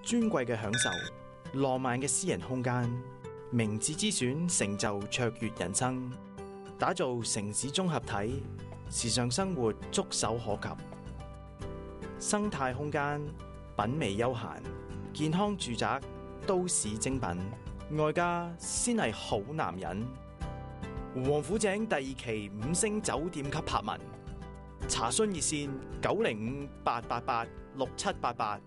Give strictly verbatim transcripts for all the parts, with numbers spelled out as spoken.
尊貴嘅享受，浪漫嘅私人空間，明智之選，成就卓越人生，打造城市綜合體，時尚生活觸手可及，生態空間，品味悠閒，健康住宅，都市精品，外加先係好男人。王府井第二期五星酒店級柏文，查詢熱線九零五八八八六七八八。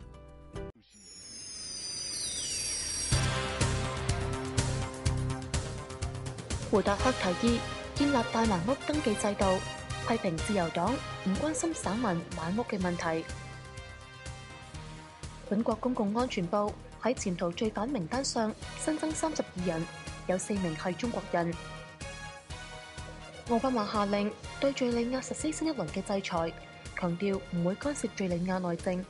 胡達克提議建立大麻屋登記制度，批評自由黨唔關心省民買屋嘅問題。本國公共安全部喺潛逃罪犯名單上新增三十二人，有四名係中國人。奧巴馬下令對敘利亞實施新一輪嘅制裁，強調唔會干涉敘利亞內政。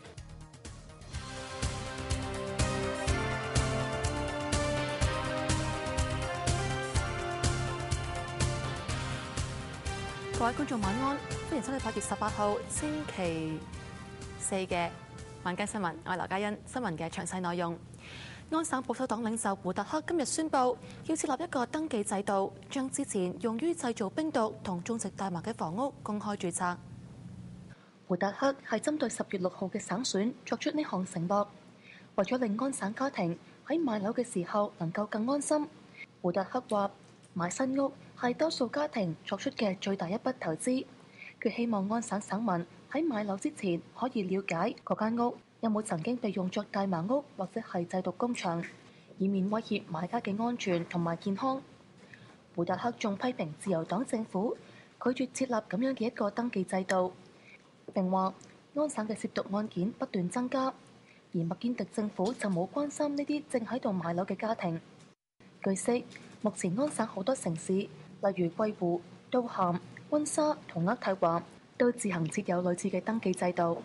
各位觀眾晚安，歡迎收睇八月十八號星期四嘅晚間新聞。我係劉嘉欣，新聞嘅詳細內容。安省保守黨領袖胡達克今日宣布，要設立一個登記制度，將之前用於製造冰毒同種植大麻嘅房屋公開註冊。胡達克係針對十月六號嘅省選作出呢項承諾，為咗令安省家庭喺買樓嘅時候能夠更安心。胡達克話：買新屋係多數家庭作出嘅最大一筆投資。佢希望安省省民喺買樓之前可以了解嗰間屋有冇曾經被用作大麻屋或者係製毒工場，以免威脅買家嘅安全同埋健康。胡達克仲批評自由黨政府拒絕設立咁樣嘅一個登記制度，並話安省嘅涉毒案件不斷增加，而麥堅迪政府就冇關心呢啲正喺度買樓嘅家庭。據悉，目前安省好多城市，例如桂湖、都咸、溫莎同渥太華，都自行設有類似嘅登記制度。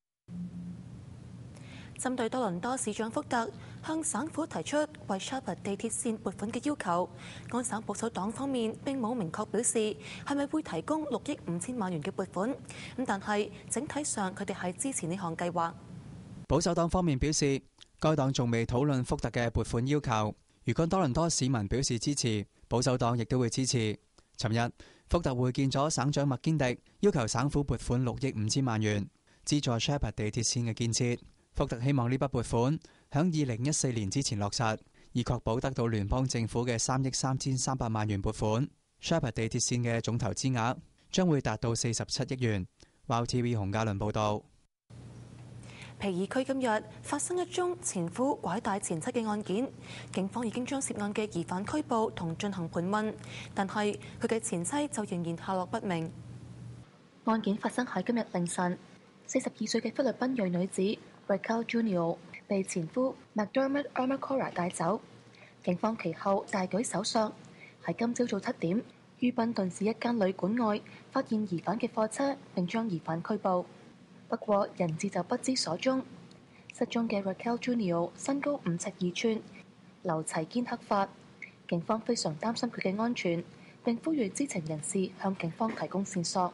針對多倫多市長福特向省府提出為 Sheppard 地鐵線撥款嘅要求，安省保守黨方面並冇明確表示係咪會提供六億五千萬元嘅撥款，咁但係整體上佢哋係支持呢項計劃。 保守黨方面表示，該黨仲未討論福特嘅撥款要求。如果多倫多市民表示支持，保守黨亦都會支持。尋日，福特會見咗省長麥堅迪，要求省府撥款六億五千萬元，資助 Sheppard 地鐵線嘅建設。福特希望呢筆撥款響二零一四年之前落實，以確保得到聯邦政府嘅三億三千三百萬元撥款。Sheppard 地鐵線嘅總投資額將會達到四十七億元。Wow T V 洪家倫報導。 皮爾區今日發生一宗前夫拐帶前妻嘅案件，警方已經將涉案嘅疑犯拘捕同進行盤問，但係佢嘅前妻就仍然下落不明。案件發生喺今日凌晨，四十二歲嘅菲律賓裔女子 Raquel Junior 被前夫 McDermott Armacora 帶走，警方其後大舉搜索，喺今朝早七點於賓頓市一間旅館外發現疑犯嘅貨車，並將疑犯拘捕。不過人質就不知所蹤。失蹤嘅 Raquel Junior 身高五尺二寸，留齊肩黑髮。警方非常擔心佢嘅安全，並呼籲知情人士向警方提供線索。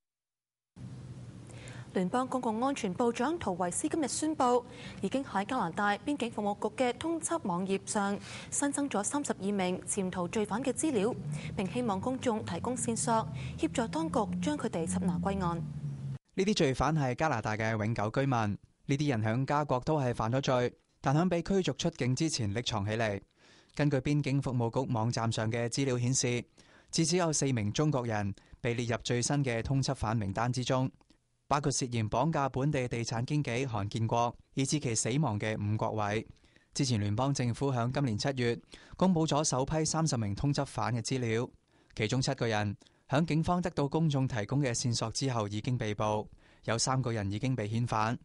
聯邦公共安全部長圖維斯今日宣布，已經喺加拿大邊境服務局嘅通緝網頁上新增咗三十二名潛逃罪犯嘅資料，並希望公眾提供線索，協助當局將佢哋緝拿歸案。 呢啲罪犯係加拿大嘅永久居民，呢啲人響加國都係犯咗罪，但響被驅逐出境之前匿藏起嚟。根據邊境服務局網站上嘅資料顯示，至少有四名中國人被列入最新嘅通緝犯名單之中，包括涉嫌綁架本地地產經紀韓建國，以致其死亡嘅伍國偉。之前聯邦政府響今年七月公布咗首批三十名通緝犯嘅資料，其中七個人響警方得到公眾提供嘅線索之後已經被捕，有三個人已經被遣返。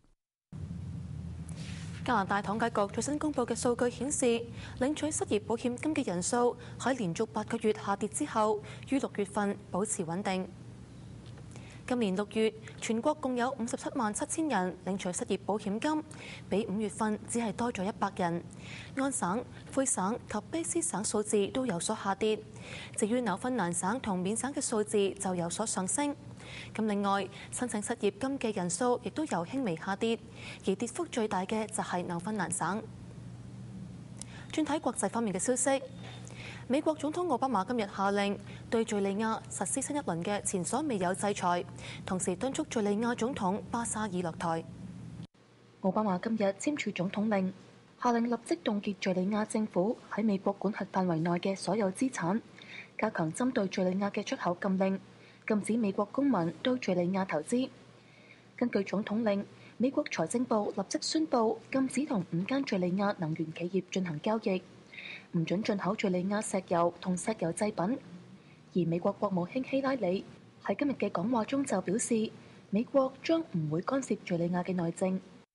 加拿大統計局最新公布嘅數據顯示，領取失業保險金嘅人數喺連續八個月下跌之後，於六月份保持穩定。今年六月，全國共有五十七萬七千人領取失業保險金，比五月份只係多咗一百人。安省、魁省及卑詩省數字都有所下跌，至於紐芬蘭省同緬省嘅數字就有所上升。 咁另外，申請失業金嘅人數亦都有輕微下跌，而跌幅最大嘅就係紐芬蘭省。轉睇國際方面嘅消息，美國總統奧巴馬今日下令對敍利亞實施新一輪嘅前所未有制裁，同時敦促敍利亞總統巴沙爾落台。奧巴馬今日簽署總統令，下令立即凍結敍利亞政府喺美國管轄範圍內嘅所有資產，加強針對敍利亞嘅出口禁令，禁止美國公民到敍利亞投資。根據總統令，美國財政部立即宣布禁止同五間敍利亞能源企業進行交易，唔准進口敍利亞石油同石油製品。而美國國務卿希拉里喺今日嘅講話中就表示，美國將唔會干涉敍利亞嘅內政。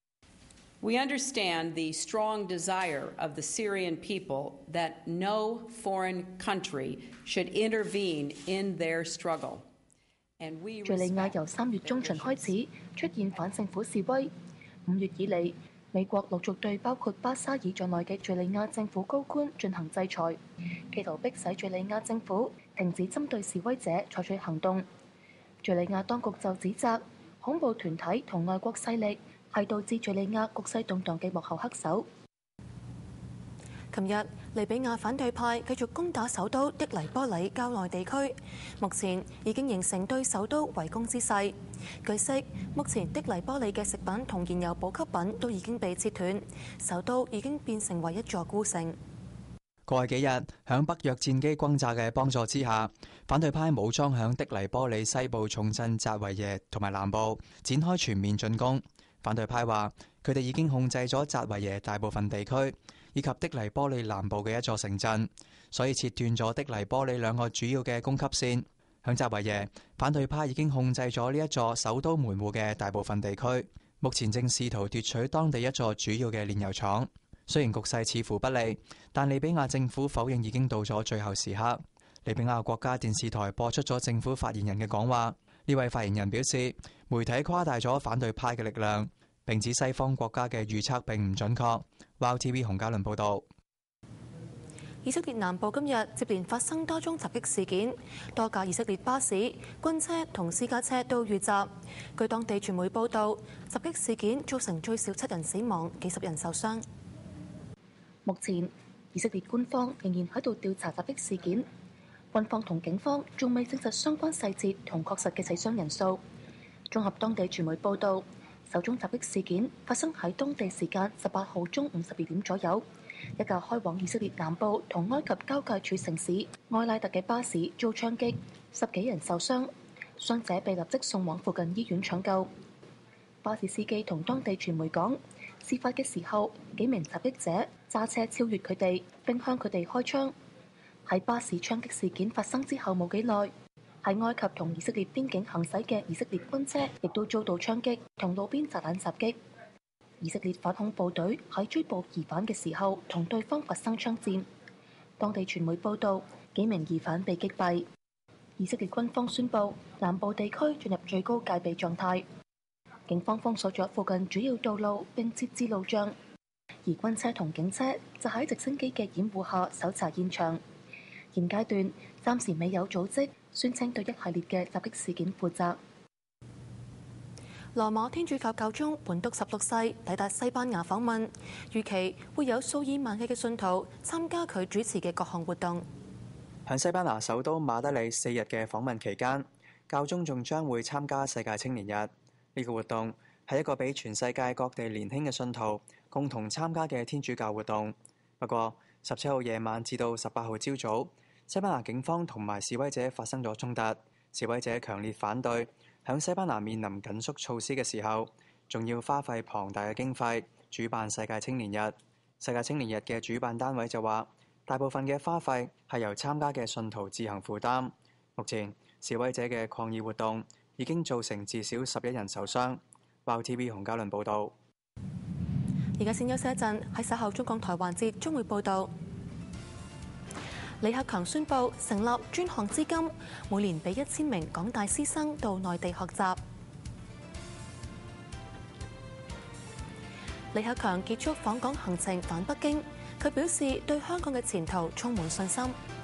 We understand the strong desire of the Syrian people that no foreign country should intervene in their struggle. 敍利亞由三月中旬開始出現反政府示威，五月以嚟，美國陸續對包括巴沙爾在內嘅敍利亞政府高官進行制裁，企圖迫使敍利亞政府停止針對示威者採取行動。敍利亞當局就指責恐怖團體同外國勢力係導致敍利亞局勢動盪嘅幕後黑手。琴日，利比亞反對派繼續攻打首都的黎波里郊內地區，目前已經形成對首都圍攻之勢。據悉，目前的黎波里嘅食品同燃油補給品都已經被切斷，首都已經變成為一座孤城。 過去幾日，響北約戰機轟炸嘅幫助之下，反對派武裝響的黎波里西部重鎮扎維耶同埋南部展開全面進攻。反對派話，佢哋已經控制咗扎維耶大部分地區，以及的黎波里南部嘅一座城鎮，所以切斷咗的黎波里兩個主要嘅供給線。響扎維耶，反對派已經控制咗呢一座首都門戶嘅大部分地區，目前正試圖奪取當地一座主要嘅煉油廠。雖然局勢似乎不利，但利比亞政府否認已經到咗最後時刻。利比亞國家電視台播出咗政府發言人嘅講話，呢位發言人表示，媒體誇大咗反對派嘅力量，並指西方國家嘅預測並唔準確。Wow T V 洪嘉倫報導。 以色列南部今日接連發生多宗襲擊事件，多架以色列巴士、軍車同私家車都遇襲。據當地傳媒報導，襲擊事件造成最少七人死亡、幾十人受傷。目前，以色列官方仍然喺度調查襲擊事件，軍方同警方仲未證實相關細節同確實嘅死傷人數。綜合當地傳媒報導，首宗襲擊事件發生喺當地時間十八號中午十二點左右，一架開往以色列南部同埃及交界處城市埃拉特嘅巴士遭槍擊，十幾人受傷，傷者被立即送往附近醫院搶救。巴士司機同當地傳媒講，事發嘅時候，幾名襲擊者揸車超越佢哋，並向佢哋開槍。喺巴士槍擊事件發生之後冇幾耐，喺埃及同以色列邊境行駛嘅以色列軍車亦都遭到槍擊同路邊炸彈襲擊。以色列反恐部隊喺追捕疑犯嘅時候同對方發生槍戰。當地傳媒報道，幾名疑犯被擊斃。以色列軍方宣布南部地區進入最高戒備狀態，警方封鎖咗附近主要道路並設置路障，而軍車同警車就喺直升機嘅掩護下搜查現場。現階段暫時未有組織宣稱對一系列嘅襲擊事件負責。羅馬天主教教宗本篤十六世抵達西班牙訪問，預期會有數以萬計嘅信徒參加佢主持嘅各項活動。 喺西班牙首都馬德里四日嘅訪問期間，教宗仲將會參加世界青年日。呢個活動係一個俾全世界各地年輕嘅信徒共同參加嘅天主教活動。不過，十七號夜晚至到十八號朝早，西班牙警方同埋示威者發生咗衝突，示威者強烈反對響西班牙面臨緊縮措施嘅時候，仲要花費龐大嘅經費主辦世界青年日。世界青年日嘅主辦單位就話，大部分嘅花費係由參加嘅信徒自行負擔。目前示威者嘅抗議活動已經造成至少十一人受傷。Wow T V 洪嘉倫報導。 而家先休息一陣，喺稍後中港台環節將會報導。李克強宣布成立專項資金，每年俾一千名港大師生到內地學習。李克強結束訪港行程返北京，佢表示對香港嘅前途充滿信心。